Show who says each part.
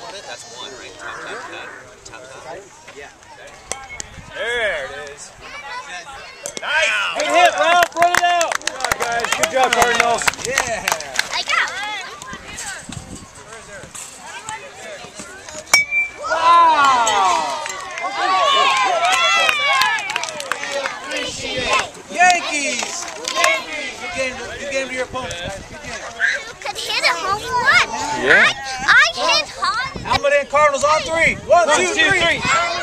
Speaker 1: That's one, right? Top.
Speaker 2: Yeah.
Speaker 3: There it is.
Speaker 1: Nice!
Speaker 3: Good hit, Ralph! Run it out! Good job, guys. Good job, Cardinals.
Speaker 2: Yeah.
Speaker 4: I got.
Speaker 2: Wow! Yankees! Good game to your opponent, guys. Good game.
Speaker 4: You could hit a home run.
Speaker 3: Yeah.
Speaker 4: I hit home.
Speaker 2: How many Cardinals on three? One, two, three.